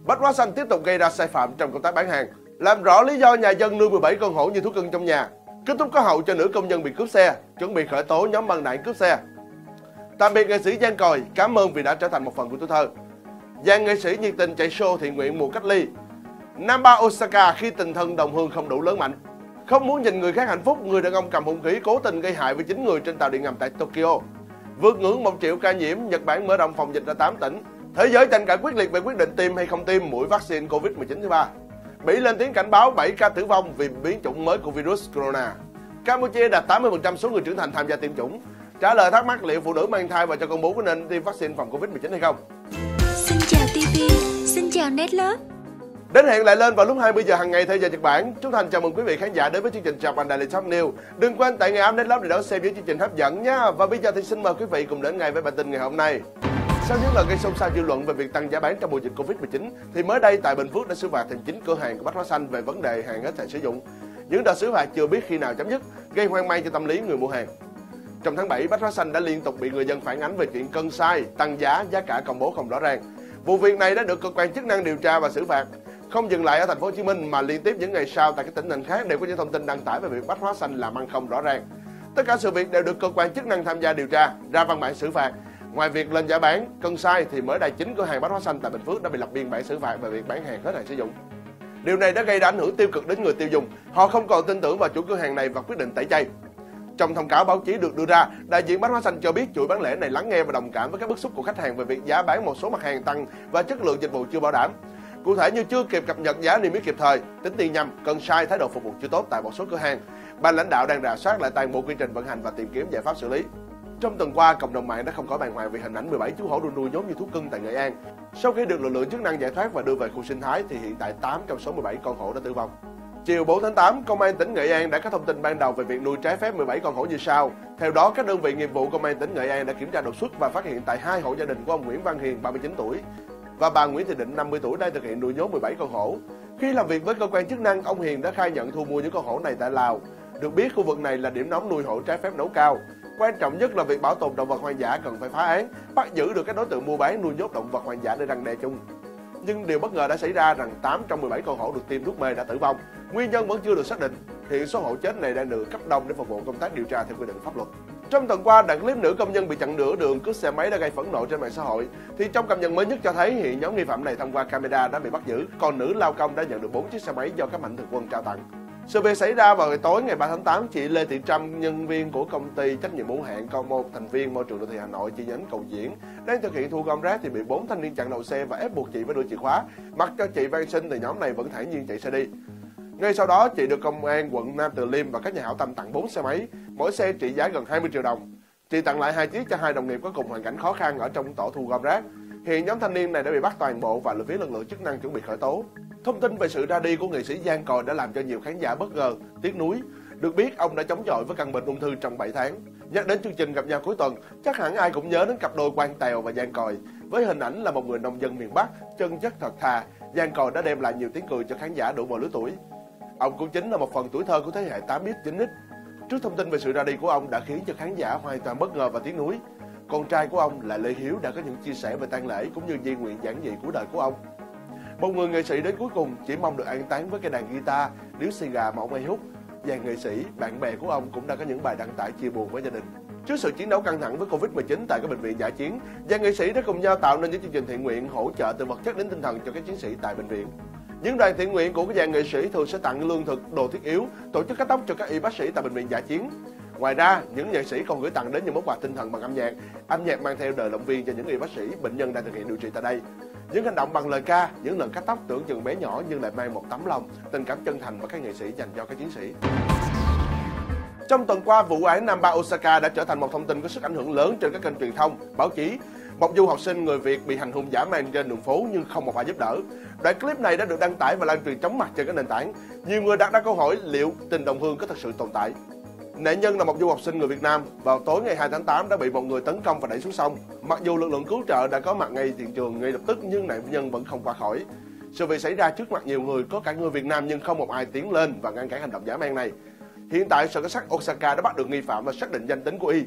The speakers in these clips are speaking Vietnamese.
Bách Hóa Xanh tiếp tục gây ra sai phạm trong công tác bán hàng. Làm rõ lý do nhà dân nuôi 17 con hổ như thú cưng trong nhà. Kết thúc có hậu cho nữ công nhân bị cướp xe, chuẩn bị khởi tố nhóm băng đảng cướp xe. Tạm biệt nghệ sĩ Giang Còi, cảm ơn vì đã trở thành một phần của tuổi thơ. Dàn nghệ sĩ nhiệt tình chạy show thiện nguyện mùa cách ly. Nam Ba Osaka khi tình thân đồng hương không đủ lớn mạnh. Không muốn nhìn người khác hạnh phúc, người đàn ông cầm hung khí cố tình gây hại với 9 người trên tàu điện ngầm tại Tokyo. Vượt ngưỡng 1 triệu ca nhiễm, Nhật Bản mở rộng phòng dịch ra 8 tỉnh. Thế giới tranh cãi quyết liệt về quyết định tiêm hay không tiêm mũi vaccine Covid-19 thứ 3. Bỉ lên tiếng cảnh báo 7 ca tử vong vì biến chủng mới của virus corona. Campuchia đạt 80% số người trưởng thành tham gia tiêm chủng. Trả lời thắc mắc liệu phụ nữ mang thai và cho con bú có nên tiêm vaccine phòng Covid-19 hay không? Xin chào TV, xin chào Netlove. Đến hẹn lại lên vào lúc 20 giờ hàng ngày theo giờ Nhật Bản. Chúng Thành chào mừng quý vị khán giả đến với chương trình Japan Daily Top News. Đừng quên tại ngày Netlove để đón xem những chương trình hấp dẫn nhé. Và bây giờ thì xin mời quý vị cùng đến ngay với bản tin ngày hôm nay. Sau những lần gây xôn xao dư luận về việc tăng giá bán trong mùa dịch Covid-19, thì mới đây tại Bình Phước đã xử phạt thêm 9 cửa hàng của Bách Hóa Xanh về vấn đề hàng hết hạn sử dụng. Những đợt xử phạt chưa biết khi nào chấm dứt, gây hoang mang cho tâm lý người mua hàng. Trong tháng 7, Bách Hóa Xanh đã liên tục bị người dân phản ánh về chuyện cân sai, tăng giá, giá cả công bố không rõ ràng. Vụ việc này đã được cơ quan chức năng điều tra và xử phạt. Không dừng lại ở thành phố Hồ Chí Minh mà liên tiếp những ngày sau tại các tỉnh thành khác đều có những thông tin đăng tải về việc Bách Hóa Xanh làm ăn không rõ ràng. Tất cả sự việc đều được cơ quan chức năng tham gia điều tra, ra văn bản xử phạt. Ngoài việc lên giá bán, cân sai thì mới đây 9 cửa hàng Bách Hóa Xanh tại Bình Phước đã bị lập biên bản xử phạt về việc bán hàng hết hạn sử dụng. Điều này đã gây ra ảnh hưởng tiêu cực đến người tiêu dùng. Họ không còn tin tưởng vào chủ cửa hàng này và quyết định tẩy chay. Trong thông cáo báo chí được đưa ra, đại diện Bách Hóa Xanh cho biết chuỗi bán lẻ này lắng nghe và đồng cảm với các bức xúc của khách hàng về việc giá bán một số mặt hàng tăng và chất lượng dịch vụ chưa bảo đảm. Cụ thể như chưa kịp cập nhật giá niêm yết kịp thời, tính tiền nhầm, cân sai, thái độ phục vụ chưa tốt tại một số cửa hàng. Ban lãnh đạo đang rà soát lại toàn bộ quy trình vận hành và tìm kiếm giải pháp xử lý. Trong tuần qua, cộng đồng mạng đã không khỏi bàng hoàng vì hình ảnh 17 chú hổ được nuôi nhốt như thú cưng tại Nghệ An. Sau khi được lực lượng chức năng giải thoát và đưa về khu sinh thái thì hiện tại 8 trong số 17 con hổ đã tử vong. Chiều 4 tháng 8, Công an tỉnh Nghệ An đã có thông tin ban đầu về việc nuôi trái phép 17 con hổ như sau. Theo đó, các đơn vị nghiệp vụ Công an tỉnh Nghệ An đã kiểm tra đột xuất và phát hiện tại 2 hộ gia đình của ông Nguyễn Văn Hiền 39 tuổi và bà Nguyễn Thị Định 50 tuổi đang thực hiện nuôi nhốt 17 con hổ. Khi làm việc với cơ quan chức năng, ông Hiền đã khai nhận thu mua những con hổ này tại Lào. Được biết khu vực này là điểm nóng nuôi hổ trái phép nấu cao. Quan trọng nhất là việc bảo tồn động vật hoang dã cần phải phá án, bắt giữ được các đối tượng mua bán nuôi nhốt động vật hoang dã để răn đe chung. Nhưng điều bất ngờ đã xảy ra rằng 8 trong 17 con hổ được tiêm thuốc mê đã tử vong. Nguyên nhân vẫn chưa được xác định. Hiện số hổ chết này đang được cấp đông để phục vụ công tác điều tra theo quy định pháp luật. Trong tuần qua, đoạn clip nữ công nhân bị chặn nửa đường cướp xe máy đã gây phẫn nộ trên mạng xã hội. Thì trong cập nhật mới nhất cho thấy hiện nhóm nghi phạm này thông qua camera đã bị bắt giữ, còn nữ lao công đã nhận được 4 chiếc xe máy do các mạnh thường quân trao tặng. Sự việc xảy ra vào tối ngày 3 tháng 8, chị Lê Thị Trâm, nhân viên của công ty trách nhiệm hữu hạn Con1 thành viên môi trường đô thị Hà Nội chi nhánh Cầu Diễn, đang thực hiện thu gom rác thì bị 4 thanh niên chặn đầu xe và ép buộc chị phải đưa chìa khóa. Mặc cho chị van xin thì nhóm này vẫn thản nhiên chạy xe đi. Ngay sau đó, chị được công an quận Nam Từ Liêm và các nhà hảo tâm tặng 4 xe máy, mỗi xe trị giá gần 20 triệu đồng. Chị tặng lại 2 chiếc cho 2 đồng nghiệp có cùng hoàn cảnh khó khăn ở trong tổ thu gom rác. Hiện nhóm thanh niên này đã bị bắt toàn bộ và phía lực lượng chức năng chuẩn bị khởi tố. Thông tin về sự ra đi của nghệ sĩ Giang Còi đã làm cho nhiều khán giả bất ngờ, tiếc nuối. Được biết, ông đã chống chọi với căn bệnh ung thư trong 7 tháng. Nhắc đến chương trình Gặp Nhau Cuối Tuần, chắc hẳn ai cũng nhớ đến cặp đôi Quang Tèo và Giang Còi. Với hình ảnh là một người nông dân miền Bắc, chân chất thật thà, Giang Còi đã đem lại nhiều tiếng cười cho khán giả đủ mọi lứa tuổi. Ông cũng chính là một phần tuổi thơ của thế hệ 8X, 9X. Trước thông tin về sự ra đi của ông đã khiến cho khán giả hoàn toàn bất ngờ và tiếc nuối. Con trai của ông là Lê Hiếu đã có những chia sẻ về tang lễ cũng như di nguyện giản dị cuối đời của ông. Một người nghệ sĩ đến cuối cùng chỉ mong được an táng với cây đàn guitar, điếu xì gà mà ông hay hút. Dàn nghệ sĩ, bạn bè của ông cũng đã có những bài đăng tải chia buồn với gia đình. Trước sự chiến đấu căng thẳng với Covid-19 tại các bệnh viện dã chiến, dàn nghệ sĩ đã cùng nhau tạo nên những chương trình thiện nguyện hỗ trợ từ vật chất đến tinh thần cho các chiến sĩ tại bệnh viện. Những đoàn thiện nguyện của các dàn nghệ sĩ thường sẽ tặng lương thực, đồ thiết yếu, tổ chức cắt tóc cho các y bác sĩ tại bệnh viện dã chiến. Ngoài ra, những nghệ sĩ còn gửi tặng đến những món quà tinh thần bằng âm nhạc mang theo đời động viên cho những y bác sĩ, bệnh nhân đang thực hiện điều trị tại đây. Những hành động bằng lời ca, những lần cắt tóc tưởng chừng bé nhỏ nhưng lại mang một tấm lòng, tình cảm chân thành mà các nghệ sĩ dành cho các chiến sĩ. Trong tuần qua, vụ án Nam Ba Osaka đã trở thành một thông tin có sức ảnh hưởng lớn trên các kênh truyền thông, báo chí. Một du học sinh người Việt bị hành hung dã man trên đường phố nhưng không một ai giúp đỡ. Đoạn clip này đã được đăng tải và lan truyền chóng mặt trên các nền tảng. Nhiều người đặt ra câu hỏi liệu tình đồng hương có thật sự tồn tại. Nạn nhân là một du học sinh người Việt Nam, vào tối ngày 2 tháng 8 đã bị một người tấn công và đẩy xuống sông. Mặc dù lực lượng cứu trợ đã có mặt ngay hiện trường ngay lập tức nhưng nạn nhân vẫn không qua khỏi. Sự việc xảy ra trước mặt nhiều người, có cả người Việt Nam nhưng không một ai tiến lên và ngăn cản hành động dã man này. Hiện tại, sở cảnh sát Osaka đã bắt được nghi phạm và xác định danh tính của y.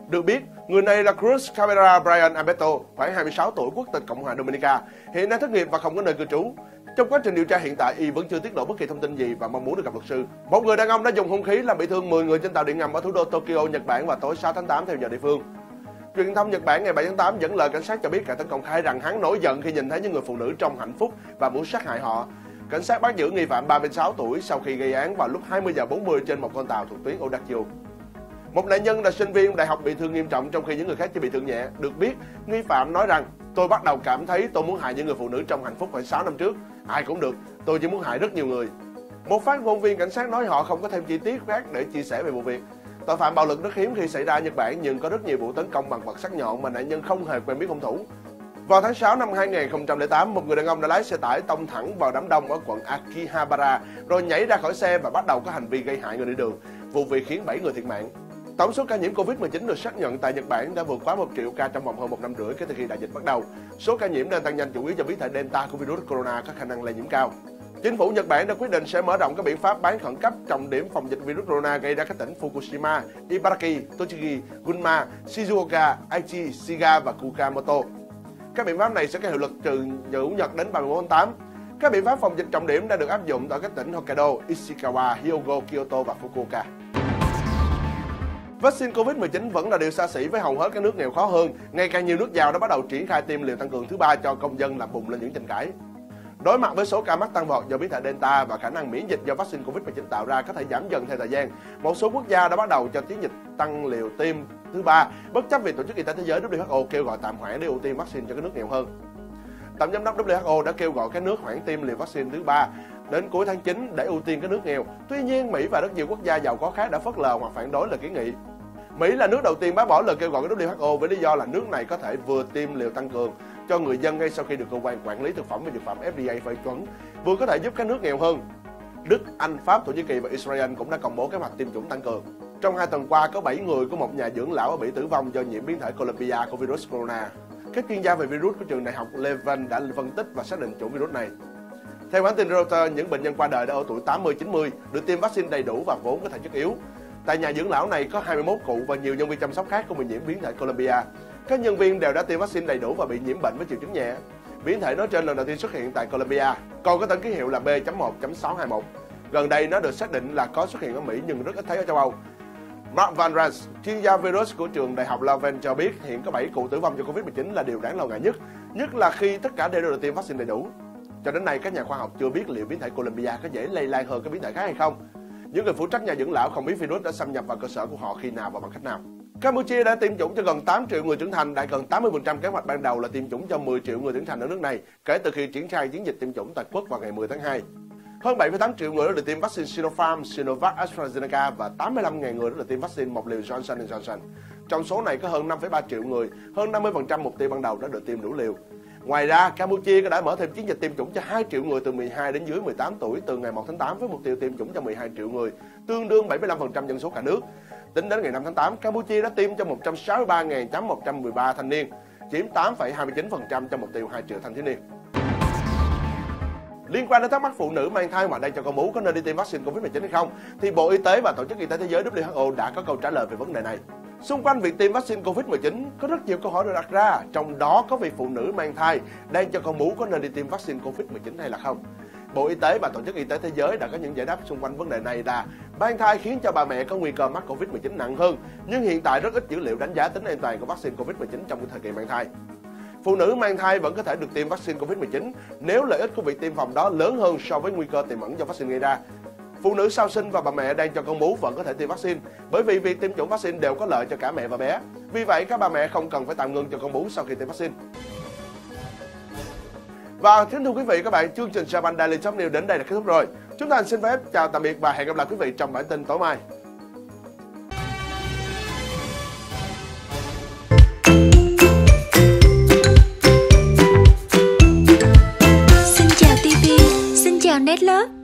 Được biết, người này là Cruz Camera Brian Alberto, khoảng 26 tuổi, quốc tịch Cộng hòa Dominica, hiện đang thất nghiệp và không có nơi cư trú. Trong quá trình điều tra hiện tại, y vẫn chưa tiết lộ bất kỳ thông tin gì và mong muốn được gặp luật sư. Một người đàn ông đã dùng hung khí làm bị thương 10 người trên tàu điện ngầm ở thủ đô Tokyo, Nhật Bản vào tối 6 tháng 8 theo giờ địa phương. Truyền thông Nhật Bản ngày 7 tháng 8 dẫn lời cảnh sát cho biết kẻ tấn công khai rằng hắn nổi giận khi nhìn thấy những người phụ nữ trong hạnh phúc và muốn sát hại họ. Cảnh sát bắt giữ nghi phạm 36 tuổi sau khi gây án vào lúc 20 giờ 40 trên một con tàu thuộc tuyến Odakyu. Một nạn nhân là sinh viên đại học bị thương nghiêm trọng trong khi những người khác chỉ bị thương nhẹ. Được biết, nghi phạm nói rằng tôi bắt đầu cảm thấy tôi muốn hại những người phụ nữ trong hạnh phúc khoảng 6 năm trước. Ai cũng được, tôi chỉ muốn hại rất nhiều người. Một phát ngôn viên cảnh sát nói họ không có thêm chi tiết khác để chia sẻ về vụ việc. Tội phạm bạo lực rất hiếm khi xảy ra ở Nhật Bản, nhưng có rất nhiều vụ tấn công bằng vật sắc nhọn mà nạn nhân không hề quen biết hung thủ. Vào tháng 6 năm 2008, một người đàn ông đã lái xe tải tông thẳng vào đám đông ở quận Akihabara, rồi nhảy ra khỏi xe và bắt đầu có hành vi gây hại người đi đường. Vụ việc khiến 7 người thiệt mạng. Tổng số ca nhiễm Covid-19 được xác nhận tại Nhật Bản đã vượt quá 1 triệu ca trong vòng hơn 1 năm rưỡi kể từ khi đại dịch bắt đầu. Số ca nhiễm đang tăng nhanh chủ yếu do biến thể Delta của virus corona có khả năng lây nhiễm cao. Chính phủ Nhật Bản đã quyết định sẽ mở rộng các biện pháp bán khẩn cấp trọng điểm phòng dịch virus corona gây ra các tỉnh Fukushima, Ibaraki, Tochigi, Gunma, Shizuoka, Aichi, Shiga và Kumamoto. Các biện pháp này sẽ có hiệu lực từ Chủ nhật đến 31 tháng 8. Các biện pháp phòng dịch trọng điểm đã được áp dụng tại các tỉnh Hokkaido, Ishikawa, Hyogo, Kyoto và Fukuoka. Vaccine Covid-19 vẫn là điều xa xỉ với hầu hết các nước nghèo khó hơn. Ngày càng nhiều nước giàu đã bắt đầu triển khai tiêm liều tăng cường thứ 3 cho công dân, làm bùng lên những tranh cãi. Đối mặt với số ca mắc tăng vọt do biến thể Delta và khả năng miễn dịch do vaccine Covid-19 tạo ra có thể giảm dần theo thời gian, một số quốc gia đã bắt đầu cho chiến dịch tăng liều tiêm thứ 3, bất chấp việc Tổ chức Y tế Thế giới WHO kêu gọi tạm hoãn để ưu tiên vaccine cho các nước nghèo hơn. Tổng giám đốc WHO đã kêu gọi các nước hoãn tiêm liều vaccine thứ 3 đến cuối tháng 9 để ưu tiên các nước nghèo. Tuy nhiên, Mỹ và rất nhiều quốc gia giàu có khác đã phớt lờ hoặc phản đối lời kiến nghị. Mỹ là nước đầu tiên bác bỏ lời kêu gọi của WHO với lý do là nước này có thể vừa tiêm liều tăng cường cho người dân ngay sau khi được cơ quan quản lý thực phẩm và dược phẩm FDA phê chuẩn, vừa có thể giúp các nước nghèo hơn. Đức, Anh, Pháp, Thổ Nhĩ Kỳ và Israel cũng đã công bố kế hoạch tiêm chủng tăng cường. Trong 2 tuần qua, có 7 người của một nhà dưỡng lão ở Bỉ tử vong do nhiễm biến thể Columbia của virus corona. Các chuyên gia về virus của trường đại học Leuven đã phân tích và xác định chủng virus này. Theo hãng tin Reuters, những bệnh nhân qua đời đã ở tuổi 80-90, được tiêm vaccine đầy đủ và vốn có thể chất yếu. Tại nhà dưỡng lão này có 21 cụ và nhiều nhân viên chăm sóc khác cũng bị nhiễm biến thể Columbia. Các nhân viên đều đã tiêm vaccine đầy đủ và bị nhiễm bệnh với triệu chứng nhẹ. Biến thể nói trên lần đầu tiên xuất hiện tại Columbia, còn có tên ký hiệu là B.1.621. Gần đây nó được xác định là có xuất hiện ở Mỹ nhưng rất ít thấy ở châu Âu. Mark Van Rans, chuyên gia virus của trường đại học Leuven cho biết hiện có 7 cụ tử vong do Covid-19 là điều đáng lo ngại nhất là khi tất cả đều được tiêm vaccine đầy đủ. Cho đến nay, các nhà khoa học chưa biết liệu biến thể Columbia có dễ lây lan hơn các biến thể khác hay không. Những người phụ trách nhà dưỡng lão không biết virus đã xâm nhập vào cơ sở của họ khi nào và bằng cách nào. Campuchia đã tiêm chủng cho gần 8 triệu người trưởng thành, đạt gần 80% kế hoạch ban đầu là tiêm chủng cho 10 triệu người trưởng thành ở nước này kể từ khi triển khai chiến dịch tiêm chủng toàn quốc vào ngày 10 tháng 2. Hơn 7,8 triệu người đã được tiêm vaccine Sinopharm, Sinovac, AstraZeneca và 85.000 người đã được tiêm vaccine một liều Johnson & Johnson. Trong số này có hơn 5,3 triệu người, hơn 50% mục tiêu ban đầu đã được tiêm đủ liều. Ngoài ra, Campuchia đã mở thêm chiến dịch tiêm chủng cho 2 triệu người từ 12 đến dưới 18 tuổi từ ngày 1 tháng 8 với mục tiêu tiêm chủng cho 12 triệu người, tương đương 75% dân số cả nước. Tính đến ngày 5 tháng 8, Campuchia đã tiêm cho 163.113 thanh niên, chiếm 8,29% trong mục tiêu 2 triệu thanh thiếu niên. Liên quan đến thắc mắc phụ nữ mang thai mà đang cho con bú có nên đi tiêm vaccine Covid-19 hay không, thì Bộ Y tế và Tổ chức Y tế Thế giới WHO đã có câu trả lời về vấn đề này. Xung quanh việc tiêm vaccine Covid-19 có rất nhiều câu hỏi được đặt ra, trong đó có việc phụ nữ mang thai đang cho con bú có nên đi tiêm vaccine Covid-19 hay là không. Bộ Y tế và Tổ chức Y tế Thế giới đã có những giải đáp xung quanh vấn đề này là mang thai khiến cho bà mẹ có nguy cơ mắc Covid-19 nặng hơn, nhưng hiện tại rất ít dữ liệu đánh giá tính an toàn của vaccine Covid-19 trong thời kỳ mang thai. Phụ nữ mang thai vẫn có thể được tiêm vaccine Covid-19 nếu lợi ích của việc tiêm phòng đó lớn hơn so với nguy cơ tiềm ẩn do vaccine gây ra. Phụ nữ sau sinh và bà mẹ đang cho con bú vẫn có thể tiêm vaccine, bởi vì việc tiêm chủng vaccine đều có lợi cho cả mẹ và bé. Vì vậy, các bà mẹ không cần phải tạm ngưng cho con bú sau khi tiêm vaccine. Và kính thưa quý vị các bạn, chương trình Japan Daily Top News đến đây là kết thúc rồi. Chúng ta xin phép chào tạm biệt và hẹn gặp lại quý vị trong bản tin tối mai. Xin chào TV, xin chào Netlog.